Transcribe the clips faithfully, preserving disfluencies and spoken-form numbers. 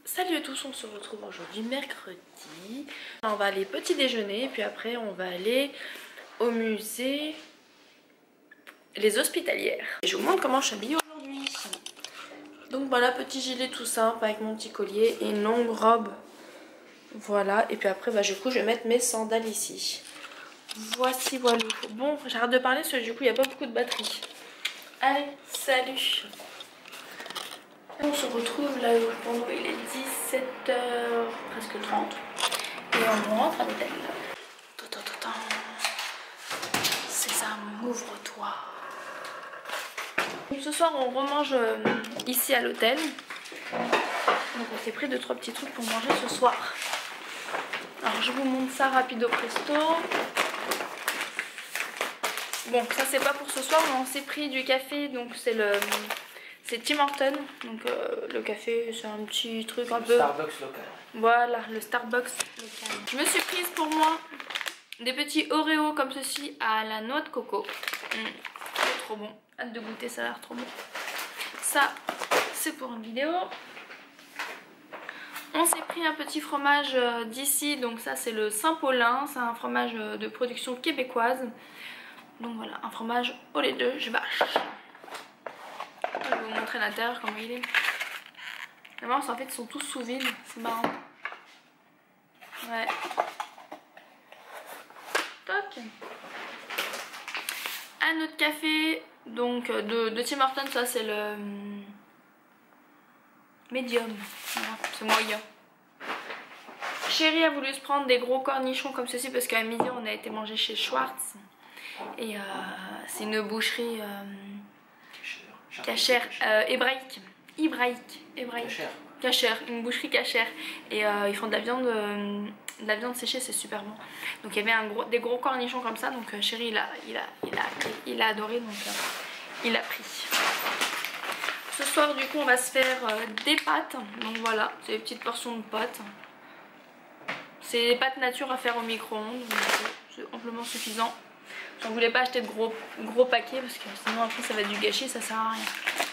Salut à tous, on se retrouve aujourd'hui mercredi. On va aller petit déjeuner, puis après on va aller au musée Les Hospitalières. Et je vous montre comment je suis habillée aujourd'hui. Donc voilà, petit gilet tout simple avec mon petit collier et une longue robe. Voilà, et puis après bah, du coup je vais mettre mes sandales ici. Voici, voilà. Bon, j'arrête de parler parce que du coup il n'y a pas beaucoup de batterie. Allez, salut. On se retrouve là pendant il est dix-sept heures, presque trente. Et on rentre à l'hôtel. Sésame, ouvre-toi. Ce soir on remange ici à l'hôtel. Donc on s'est pris deux trois petits trucs pour manger ce soir. Alors je vous montre ça rapido presto. Bon, ça c'est pas pour ce soir, mais on s'est pris du café, donc c'est le... c'est Tim Hortons, donc euh, le café c'est un petit truc un le peu... Starbucks local. Voilà, le Starbucks local. Je me suis prise pour moi des petits Oreos comme ceci à la noix de coco. Mmh, c'est trop bon, hâte de goûter, ça a l'air trop bon. Ça, c'est pour une vidéo. On s'est pris un petit fromage d'ici, donc ça c'est le Saint-Paulin, c'est un fromage de production québécoise. Donc voilà, un fromage au lait de vache. Je vais vous montrer l'intérieur comment il est. Les minces en fait sont tous sous vide, c'est marrant. Ouais. Toc. Un autre café, donc de, de Tim Hortons, ça c'est le médium. Voilà, c'est moyen. Chérie a voulu se prendre des gros cornichons comme ceci parce qu'à midi on a été manger chez Schwartz. Et euh, c'est une boucherie euh, cachère, euh, hébraïque. Hébraïque. Hébraïque. Cachère. Cachère, une boucherie cachère. Et euh, ils font de la viande, euh, de la viande séchée, c'est super bon. Donc il y avait un gros, des gros cornichons comme ça. Donc euh, chérie il a, il, a, il, a, il a adoré. Donc euh, il a pris. Ce soir du coup on va se faire euh, des pâtes. Donc voilà, c'est des petites portions de pâtes. C'est des pâtes nature à faire au micro-ondes. C'est amplement suffisant. Je ne voulais pas acheter de gros, gros paquets parce que sinon après ça va être du gâchis, ça sert à rien.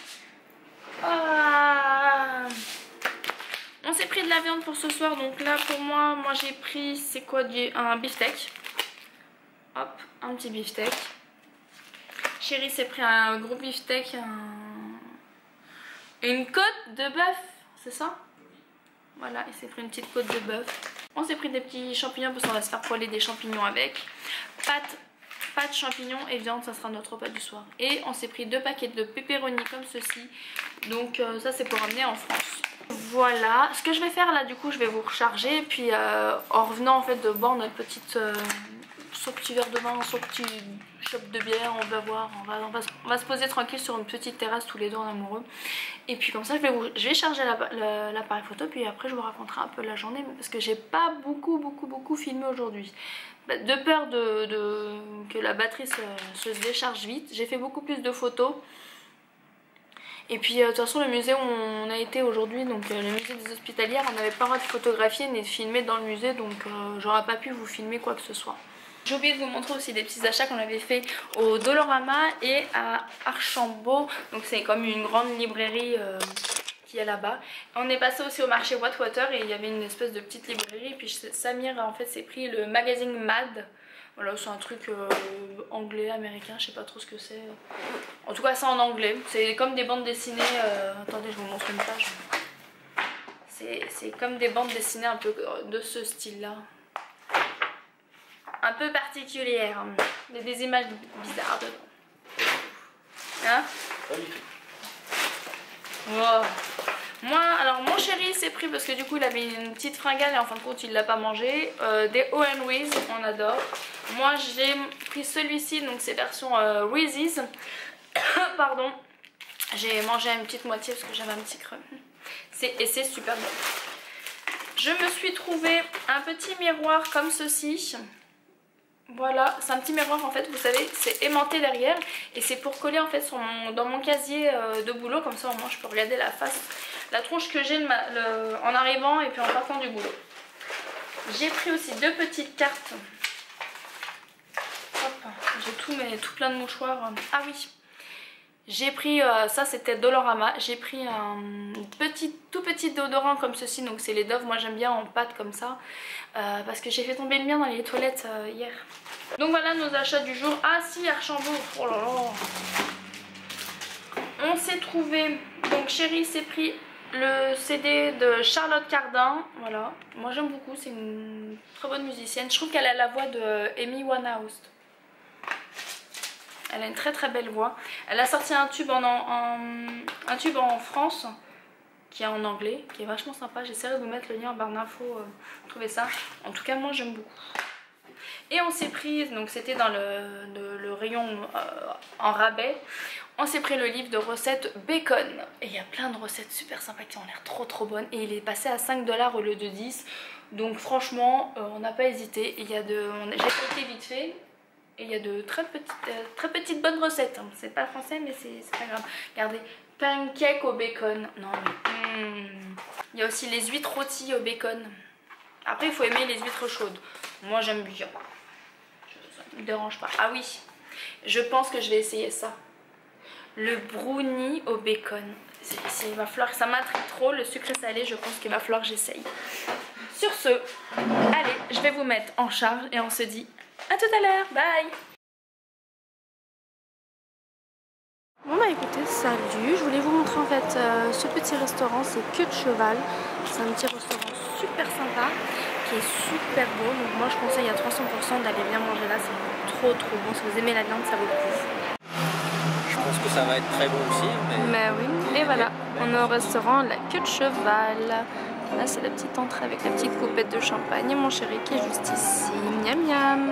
Ah, on s'est pris de la viande pour ce soir, donc là pour moi, moi j'ai pris, c'est quoi, un beefsteak. Hop, un petit beefsteak. Chérie s'est pris un gros beefsteak, un... une côte de bœuf, c'est ça? Voilà, il s'est pris une petite côte de bœuf. On s'est pris des petits champignons parce qu'on va se faire poêler des champignons avec. Pâtes. Pâtes, champignons et viande, ça sera notre repas du soir. Et on s'est pris deux paquets de pepperoni comme ceci. Donc euh, ça c'est pour ramener en France. Voilà, ce que je vais faire là du coup je vais vous recharger. Puis euh, en revenant en fait de boire notre petite euh, son petit verre de vin, son petit shot de bière, on va voir, on va, on va, on va se poser tranquille sur une petite terrasse tous les deux en amoureux. Et puis comme ça je vais, vous, je vais charger l'appareil photo. Puis après je vous raconterai un peu la journée parce que j'ai pas beaucoup beaucoup beaucoup filmé aujourd'hui. De peur de, de, que la batterie se, se décharge vite, j'ai fait beaucoup plus de photos. Et puis euh, de toute façon le musée où on a été aujourd'hui, donc euh, le musée des Hospitalières, on n'avait pas le droit de photographier ni de filmer dans le musée, donc euh, j'aurais pas pu vous filmer quoi que ce soit. J'ai oublié de vous montrer aussi des petits achats qu'on avait fait au Dolorama et à Archambault, donc c'est comme une grande librairie euh, qui est là-bas. On est passé aussi au marché Whitewater et il y avait une espèce de petite librairie. Puis Samir en fait s'est pris le magazine Mad. Voilà, c'est un truc euh, anglais, américain, je sais pas trop ce que c'est. En tout cas c'est en anglais. C'est comme des bandes dessinées. Euh... Attendez, je vous montre une page. C'est comme des bandes dessinées un peu de ce style-là. Un peu particulière. Il y a des images bizarres dedans. Hein? Pas du tout. Wow. Moi, alors mon chéri s'est pris parce que du coup il avait une petite fringale et en fin de compte il l'a pas mangé. Euh, des Owen Reese, on adore. Moi j'ai pris celui-ci, donc c'est version euh, Reese's. Pardon. J'ai mangé une petite moitié parce que j'avais un petit creux. Et c'est super bon. Je me suis trouvé un petit miroir comme ceci. Voilà, c'est un petit miroir en fait, vous savez, c'est aimanté derrière et c'est pour coller en fait sur mon, dans mon casier euh, de boulot, comme ça au moins je peux regarder la face, la tronche que j'ai en arrivant et puis en partant du boulot. J'ai pris aussi deux petites cartes. Hop, j'ai tout, mais tout plein de mouchoirs. Ah oui, J'ai pris, euh, ça c'était Dolorama, j'ai pris un petit, tout petit déodorant comme ceci, donc c'est les Dove, moi j'aime bien en pâte comme ça, euh, parce que j'ai fait tomber le mien dans les toilettes euh, hier. Donc voilà nos achats du jour. Ah si, Archambault, oh là là. On s'est trouvé, donc Chérie s'est pris le C D de Charlotte Cardin, voilà, moi j'aime beaucoup, c'est une très bonne musicienne, je trouve qu'elle a la voix de Amy Winehouse. Elle a une très très belle voix. Elle a sorti un tube en, en, un tube en France qui est en anglais, qui est vachement sympa. J'essaierai de vous mettre le lien en barre d'infos, euh, trouver ça. En tout cas moi j'aime beaucoup. Et on s'est pris, donc c'était dans le, le, le rayon euh, en rabais, on s'est pris le livre de recettes bacon. Et il y a plein de recettes super sympas qui ont l'air trop trop bonnes. Et il est passé à cinq dollars au lieu de dix. Donc franchement euh, on n'a pas hésité. J'ai feuilleté vite fait. Et il y a de très petites, euh, très petites bonnes recettes. C'est pas français mais c'est pas grave. Regardez, pancake au bacon. Non mais... Mm. Il y a aussi les huîtres rôties au bacon. Après il faut aimer les huîtres chaudes. Moi j'aime bien. Ça ne me dérange pas. Ah oui, je pense que je vais essayer ça. Le brownie au bacon. C'est, c'est, il va falloir, ça m'intrigue trop. Le sucré salé, je pense qu'il va falloir que j'essaye. Sur ce, allez, je vais vous mettre en charge et on se dit à tout à l'heure, bye. Bon bah écoutez, salut, je voulais vous montrer en fait euh, ce petit restaurant, c'est Queue de Cheval. C'est un petit restaurant super sympa, qui est super beau, donc moi je conseille à trois cents pour cent d'aller bien manger là, c'est trop trop bon, si vous aimez la viande ça vaut le coup. Je pense que ça va être très bon aussi, mais... Mais oui, et voilà, on est au restaurant La Queue de Cheval. Là c'est la petite entrée avec la petite coupette de champagne et mon chéri qui est juste ici, miam miam.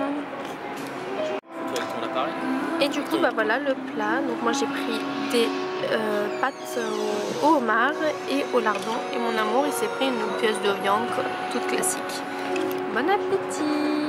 Et du coup bah voilà le plat, donc moi j'ai pris des euh, pâtes au, au homard et au lardon et mon amour il s'est pris une pièce de viande toute classique. Bon appétit.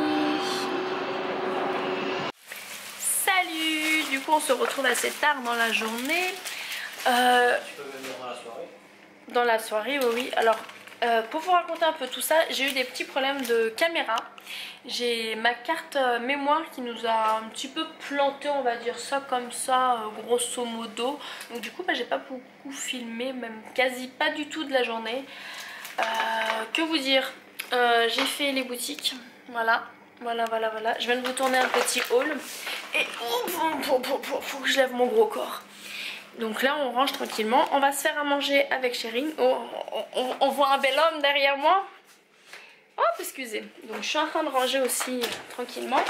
Salut, du coup on se retrouve assez tard dans la journée. Euh, Tu peux venir dans la soirée. Dans la soirée, oui oui. Alors Euh, pour vous raconter un peu tout ça, j'ai eu des petits problèmes de caméra. J'ai ma carte euh, mémoire qui nous a un petit peu planté, on va dire ça comme ça, euh, grosso modo. Donc du coup bah, j'ai pas beaucoup filmé, même quasi pas du tout de la journée. Euh, que vous dire, euh, j'ai fait les boutiques, voilà. Voilà, voilà, voilà. Je viens de vous tourner un petit haul. Et oh, faut, faut, faut, faut que je lève mon gros corps. Donc là on range tranquillement, on va se faire à manger avec Chérie. Oh, on, on, on voit un bel homme derrière moi. Oh excusez. Donc je suis en train de ranger aussi euh, tranquillement.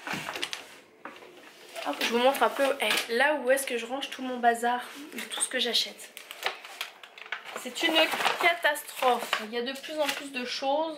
Hop, je vous montre un peu hey, là où est-ce que je range tout mon bazar, tout ce que j'achète. C'est une catastrophe, il y a de plus en plus de choses.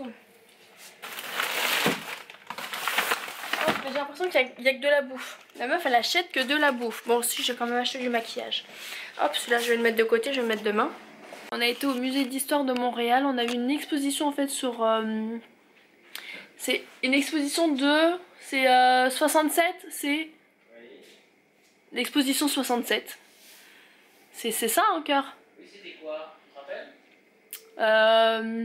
J'ai l'impression qu'il n'y a, a que de la bouffe. La meuf elle achète que de la bouffe. Bon si j'ai quand même acheté du maquillage. Hop celui-là je vais le mettre de côté, je vais le mettre demain. On a été au musée d'histoire de Montréal. On a eu une exposition en fait sur... Euh, c'est une exposition de... C'est euh, soixante-sept. C'est... L'exposition soixante-sept. C'est ça en cœur. Oui c'était quoi? Tu te rappelles? Euh...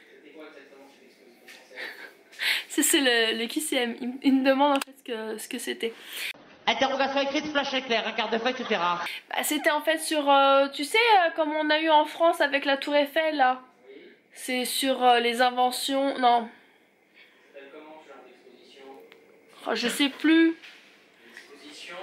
C'est le, le qui C M, il, il me demande en fait ce que ce que c'était. Interrogation écrite, flash éclair, un quart de feuille, et cetera. Bah, c'était en fait sur, euh, tu sais, euh, comme on a eu en France avec la Tour Eiffel là. Oui. C'est sur euh, les inventions, non. Ça s'appelle comment ce genre d'exposition? Oh, je sais plus. L'exposition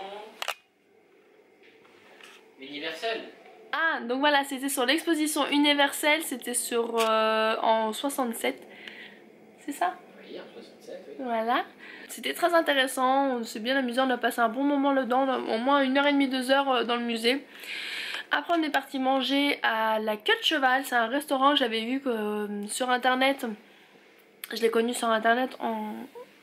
universelle. Ah, donc voilà, c'était sur l'exposition universelle, c'était sur euh, en soixante-sept. C'est ça? soixante-sept, oui. Voilà, c'était très intéressant, on s'est bien amusé, on a passé un bon moment là-dedans, au moins une heure et demie, deux heures dans le musée. Après on est parti manger à la Queue de Cheval, c'est un restaurant que j'avais vu que, euh, sur internet, je l'ai connu sur internet en...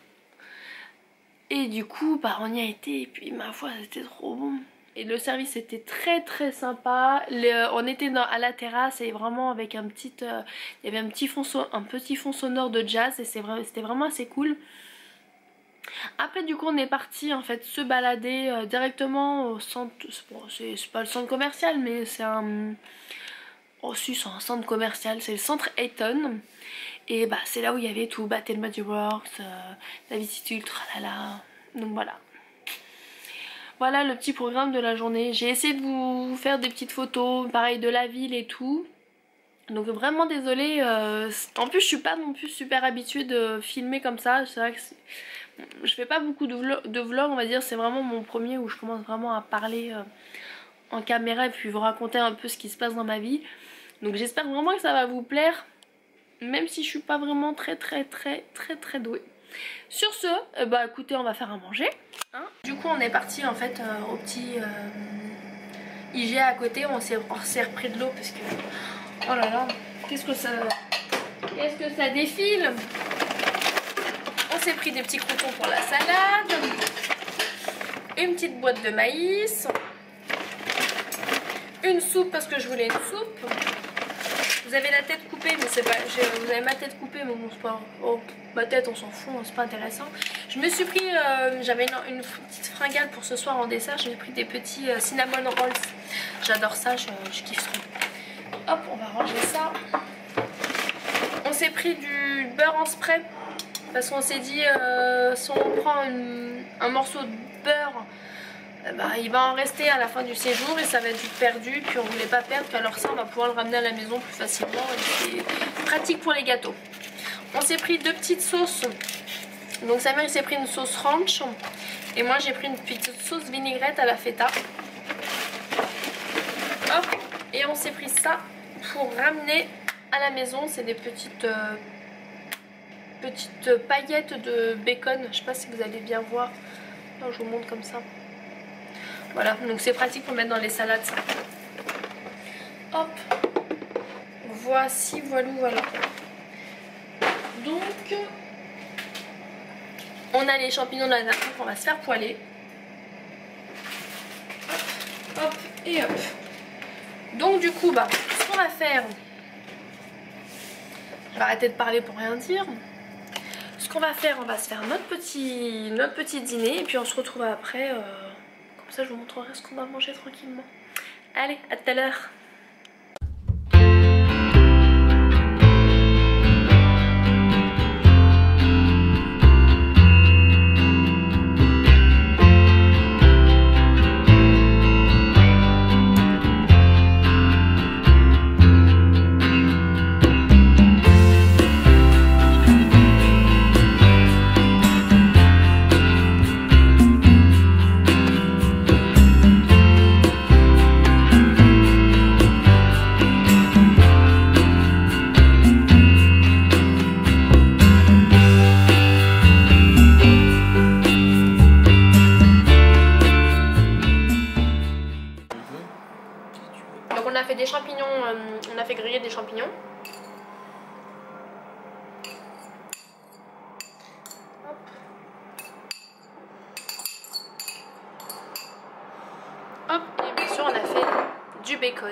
Et du coup bah on y a été et puis ma foi c'était trop bon. Et le service était très très sympa. Le, on était dans, à la terrasse et vraiment avec un petit... Euh, il y avait un petit, fond so, un petit fond sonore de jazz et c'était vrai, vraiment assez cool. Après du coup on est parti en fait se balader euh, directement au centre... Bon, c'est pas le centre commercial mais c'est un... Oh si c'est un centre commercial, c'est le centre Eaton. Et bah c'est là où il y avait tout, bah, Thelma Works, euh, la visite ultra là là. Donc voilà. voilà le petit programme de la journée. J'ai essayé de vous faire des petites photos, pareil de la ville et tout. Donc vraiment désolée, euh, en plus je suis pas non plus super habituée de filmer comme ça. C'est vrai que je fais pas beaucoup de vlogs, de vlog, on va dire, c'est vraiment mon premier où je commence vraiment à parler euh, en caméra et puis vous raconter un peu ce qui se passe dans ma vie. Donc j'espère vraiment que ça va vous plaire, même si je suis pas vraiment très très très très très douée. Sur ce, euh, bah écoutez, on va faire à manger. Hein, du coup on est parti en fait euh, au petit euh, I G A à côté, on s'est repris de l'eau parce que... Oh là là, qu'est-ce que ça... Qu'est-ce que ça défile? On s'est pris des petits croutons pour la salade. Une petite boîte de maïs. Une soupe parce que je voulais une soupe. Vous avez la tête coupée, mais c'est pas... Vous avez ma tête coupée, mais bon, c'est pas... Oh, ma tête, on s'en fout, c'est pas intéressant. Je me suis pris... Euh, J'avais une, une petite fringale pour ce soir en dessert. J'ai pris des petits euh, cinnamon rolls. J'adore ça, je, je kiffe trop. Hop, on va ranger ça. On s'est pris du beurre en spray parce qu'on s'est dit euh, si on prend une, un morceau de beurre, eh ben, il va en rester à la fin du séjour et ça va être perdu. Puis on voulait pas perdre, alors ça on va pouvoir le ramener à la maison plus facilement et c'est pratique pour les gâteaux. On s'est pris deux petites sauces. Donc Samir il s'est pris une sauce ranch et moi j'ai pris une petite sauce vinaigrette à la feta. Hop, et on s'est pris ça pour ramener à la maison. C'est des petites euh, petites paillettes de bacon. Je sais pas si vous allez bien voir. Non, je vous montre comme ça. Voilà, donc c'est pratique pour mettre dans les salades ça. Hop, voici, voilà, voilà. Donc on a les champignons de la nature qu'on va se faire poêler. Hop, hop et hop. Donc du coup, bah, ce qu'on va faire, je vais arrêter de parler pour rien dire. Ce qu'on va faire, on va se faire notre petit, notre petit dîner et puis on se retrouve après. Euh, comme ça, je vous montrerai ce qu'on va manger tranquillement. Allez, à tout à l'heure. Des champignons, euh, on a fait griller des champignons. Hop. Hop, et bien sûr on a fait du bacon.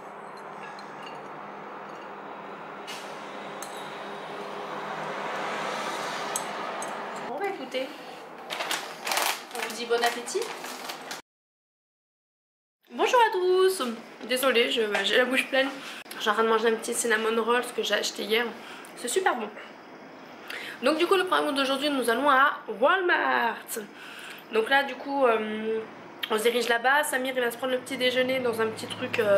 Bon bah écoutez, on vous dit bon appétit. Bonjour à tous, désolée, j'ai la bouche pleine. Je suis en train de manger un petit cinnamon roll que j'ai acheté hier. C'est super bon. Donc du coup le programme d'aujourd'hui, nous allons à Walmart. Donc là du coup euh, on se dirige là-bas. Samir il va se prendre le petit déjeuner dans un petit truc euh,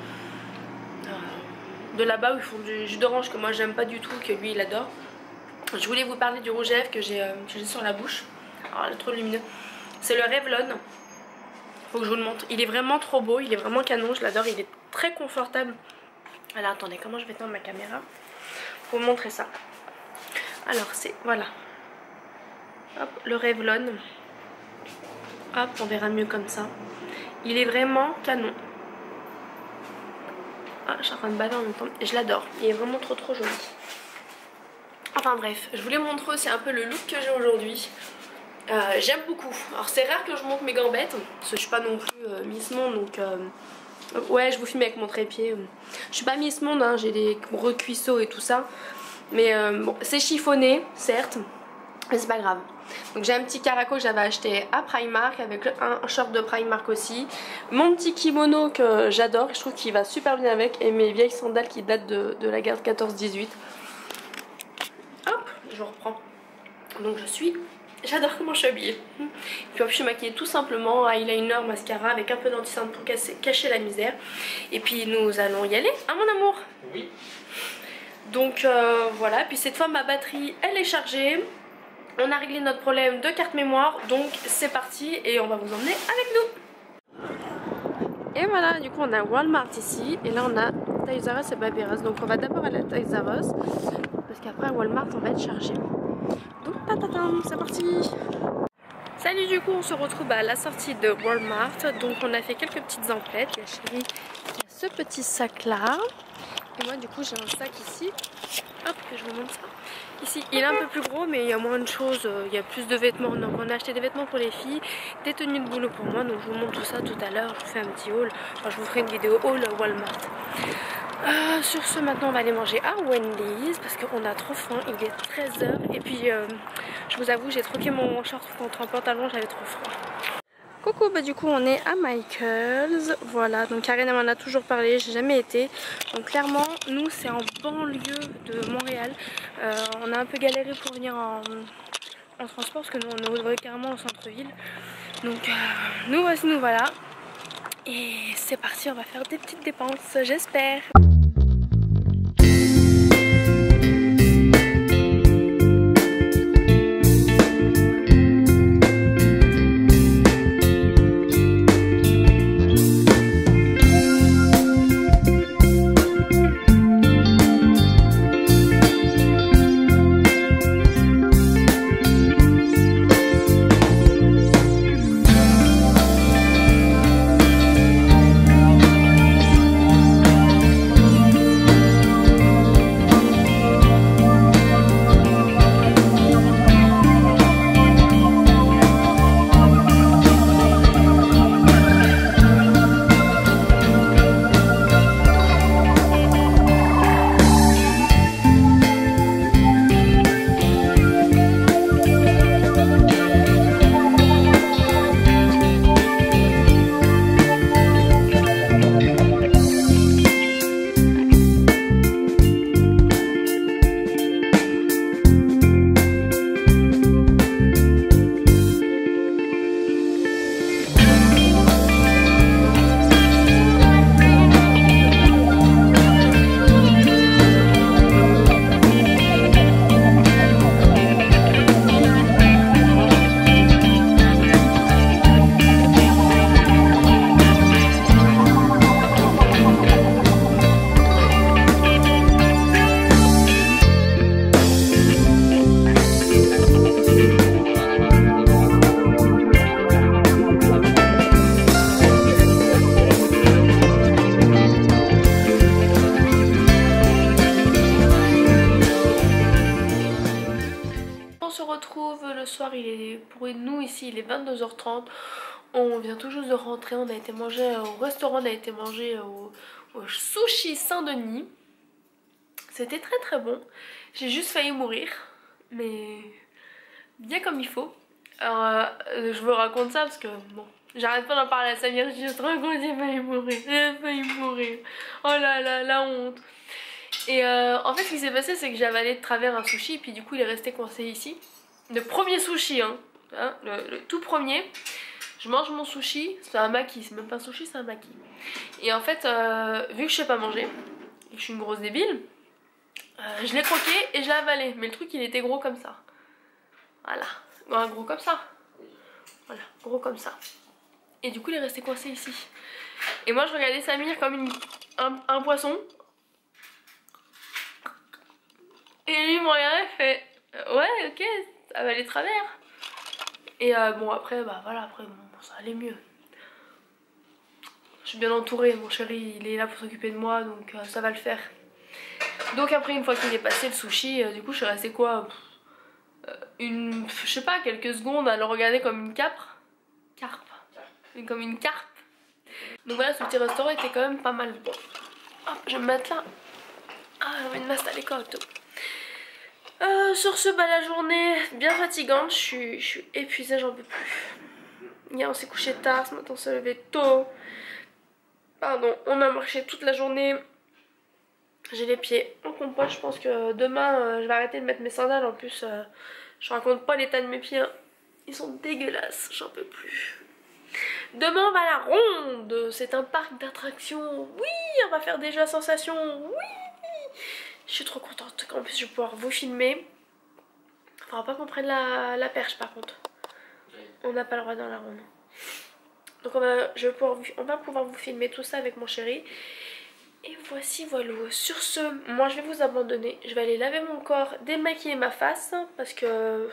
euh, de là-bas où ils font du jus d'orange que moi j'aime pas du tout, que lui il adore. Je voulais vous parler du rouge à lèvres que j'ai euh, sur la bouche. Alors il est trop lumineux. C'est le Revlon. Faut que je vous le montre. Il est vraiment trop beau, il est vraiment canon, je l'adore, il est très confortable. Alors attendez, comment je vais tendre ma caméra pour vous montrer ça. Alors c'est, voilà. Hop, le Revlon. Hop, on verra mieux comme ça. Il est vraiment canon. Ah, je suis en train de baver en même temps. Et je l'adore, il est vraiment trop trop joli. Enfin bref, je voulais montrer aussi un peu le look que j'ai aujourd'hui. Euh, J'aime beaucoup. Alors c'est rare que je monte mes gambettes parce que je suis pas non plus euh, Miss Monde, donc euh, ouais je vous filme avec mon trépied. Je suis pas Miss Monde, hein, j'ai des gros cuisseaux et tout ça, mais euh, bon c'est chiffonné certes, mais c'est pas grave. Donc j'ai un petit caraco que j'avais acheté à Primark avec un short de Primark aussi, mon petit kimono que j'adore, je trouve qu'il va super bien avec, et mes vieilles sandales qui datent de, de la guerre quatorze dix-huit. Hop, je reprends. Donc je suis j'adore comment je suis habillée. Puis je suis maquillée tout simplement, eyeliner, mascara avec un peu d'anti-cerne pour casser, cacher la misère. Et puis nous allons y aller, hein mon amour? Oui. Donc euh, voilà, puis cette fois ma batterie elle est chargée. On a réglé notre problème de carte mémoire, donc c'est parti et on va vous emmener avec nous. Et voilà, du coup on a Walmart ici et là on a Toys R Us et Baby R Us. Donc on va d'abord aller à Toys R Us parce qu'après à Walmart on va être chargé. Donc tatatam, c'est parti. Salut, du coup on se retrouve à la sortie de Walmart. Donc on a fait quelques petites emplettes. Il y a Chérie qui a ce petit sac là. Et moi du coup j'ai un sac ici. Hop, je vous montre ça. Ici il est un peu plus gros mais il y a moins de choses, il y a plus de vêtements. Donc on a acheté des vêtements pour les filles, des tenues de boulot pour moi. Donc je vous montre tout ça tout à l'heure, je vous fais un petit haul. Enfin je vous ferai une vidéo haul Walmart. Euh, sur ce, maintenant on va aller manger à Wendy's parce qu'on a trop faim, il est treize heures. Et puis euh, je vous avoue j'ai troqué mon short contre un pantalon, j'avais trop froid. Coucou, bah du coup on est à Michael's, voilà, donc Karine m'en a toujours parlé, j'ai jamais été. Donc clairement nous c'est en banlieue de Montréal, euh, on a un peu galéré pour venir en, en transport parce que nous on est carrément au centre-ville. Donc euh, nous voici, nous voilà, et c'est parti, on va faire des petites dépenses j'espère. Le soir, il est, pour nous ici il est vingt-deux heures trente, on vient tout juste de rentrer, on a été manger au restaurant, on a été manger au, au Sushi Saint-Denis, c'était très très bon, j'ai juste failli mourir mais bien comme il faut. Alors euh, je vous raconte ça parce que bon, j'arrête pas d'en parler à Samir, je te raconte, j'ai failli mourir, j'ai failli mourir, oh là là, la honte. Et euh, en fait ce qui s'est passé c'est que j'ai avalé de travers un sushi, puis du coup il est resté coincé ici. Le premier sushi, hein, hein le, le tout premier. Je mange mon sushi, c'est un maki, c'est même pas un sushi, c'est un maki. Et en fait, euh, vu que je sais pas manger, et que je suis une grosse débile, euh, je l'ai croqué et je l'ai avalé. Mais le truc, il était gros comme ça. Voilà, ouais, gros comme ça. Voilà, gros comme ça. Et du coup, il est resté coincé ici. Et moi, je regardais Samir comme une, un, un poisson. Et lui, il m'a regardé, fait ouais, ok, ça va aller travers. Et euh, bon après bah voilà, après bon, ça allait mieux. Je suis bien entourée, mon chéri il est là pour s'occuper de moi, donc euh, ça va le faire. Donc après une fois qu'il est passé le sushi, euh, du coup je suis restée quoi, euh, une, je sais pas, quelques secondes à le regarder comme une capre. Carpe. Comme une carpe. Donc voilà, ce petit restaurant était quand même pas mal bon. Hop, je vais me mettre là. Ah, je vais me m'installer comme tout. Euh, sur ce, bah la journée bien fatigante, je suis, je suis épuisée, j'en peux plus. Hier on s'est couché tard, ce matin on s'est levé tôt. Pardon, on a marché toute la journée. J'ai les pieds en compote, je pense que demain euh, je vais arrêter de mettre mes sandales. En plus, euh, je raconte pas l'état de mes pieds. Hein. Ils sont dégueulasses, j'en peux plus. Demain on va à la Ronde, c'est un parc d'attractions. Oui, on va faire déjà sensation. Oui, je suis trop contente. En plus je vais pouvoir vous filmer. Faudra pas qu'on prenne la, la perche par contre. On n'a pas le droit dans la Ronde. Donc on va, je vais pouvoir, on va pouvoir vous filmer tout ça avec mon chéri. Et voici voilà. Sur ce, moi je vais vous abandonner. Je vais aller laver mon corps, démaquiller ma face. Parce que...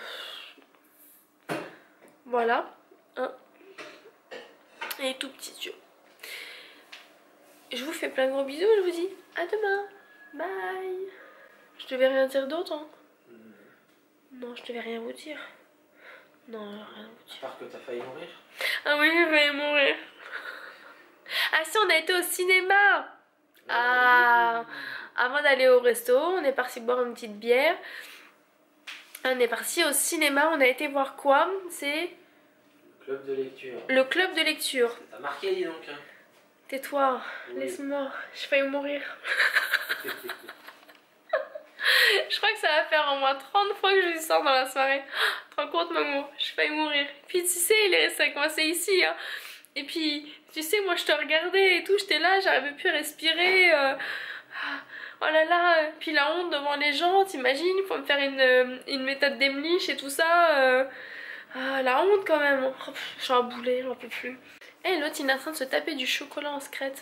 Voilà. Hein. Et tout petits yeux. Je vous fais plein de gros bisous. Je vous dis à demain. Bye. Je devais rien dire d'autre. Hein. Non, je devais rien vous dire. Non, rien vous dire. À part que t'as failli mourir. Ah oui, j'ai failli mourir. Ah si, on a été au cinéma. Ah, avant d'aller au resto, on est parti boire une petite bière. On est parti au cinéma, on a été voir quoi? C'est... Club de lecture. Le club de lecture. T'as marqué, dis donc. Hein. Tais-toi, Oui. laisse-moi, j'ai failli mourir. Je crois que ça va faire au moins trente fois que je lui sors dans la soirée. Tu te rends compte, maman? J'ai failli mourir. Puis tu sais, il est resté avec moi, c'est ici. Hein. Et puis, tu sais, moi je te regardais et tout, j'étais là, j'arrivais plus à respirer. Euh... Oh là là, puis la honte devant les gens, t'imagines? Il faut me faire une, une méthode d'Emlich et tout ça. Euh... Ah, la honte quand même. Oh, je suis un boulet, j'en peux plus. Et l'autre, il est en train de se taper du chocolat en secrète.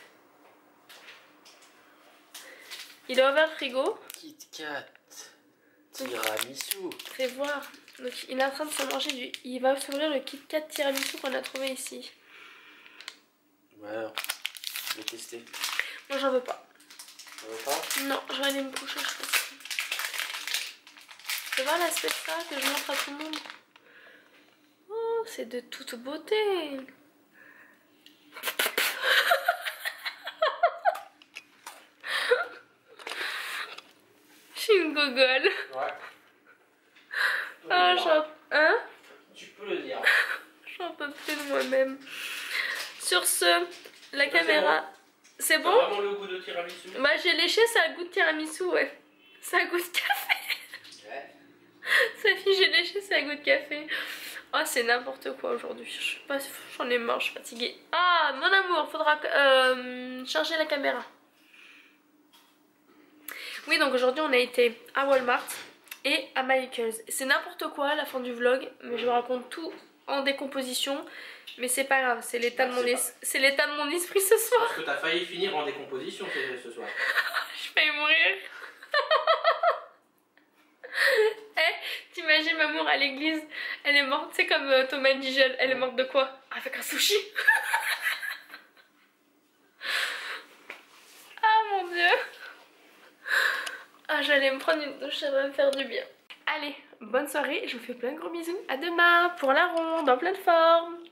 Il a ouvert le frigo. Kit Kat. Tiramisu. Fais voir. Donc il est en train de se manger du... Il va s'ouvrir le Kit Kat tiramisu qu'on a trouvé ici. Ouais, alors, je vais tester. Moi j'en veux pas. Ça va pas? Non, je vais aller me coucher, je pense. Tu vois l'aspect de ça que je montre à tout le monde? Oh, c'est de toute beauté. Je suis une gogole. Ouais. Ah, j'en... Hein? Tu peux le dire. J'en peux plus de moi-même. Sur ce, la Ça, caméra... C'est T'as bon? vraiment le goût de tiramisu? Bah j'ai léché, ça a goût de tiramisu, ouais. Ça a goût de café. Ouais. Sa fille, j'ai léché, ça a goût de café. Oh, c'est n'importe quoi aujourd'hui. Je sais pas, j'en ai marre, je suis fatiguée. Ah, mon amour, faudra euh, charger la caméra. Oui, donc aujourd'hui on a été à Walmart et à Michael's. C'est n'importe quoi à la fin du vlog, mais je vous raconte tout en décomposition. Mais c'est pas grave, c'est l'état de mon es... c'est l'état de mon esprit ce soir. Parce que t'as failli finir en décomposition ce soir. Je failli mourir. Eh, t'imagines Mamour à l'église, elle est morte, c'est comme euh, Thomas Nigel, elle est morte de quoi? Avec un sushi. Ah mon dieu. Ah, j'allais me prendre une douche, ça va me faire du bien. Allez, bonne soirée, je vous fais plein de gros bisous. À demain pour la ronde en pleine forme.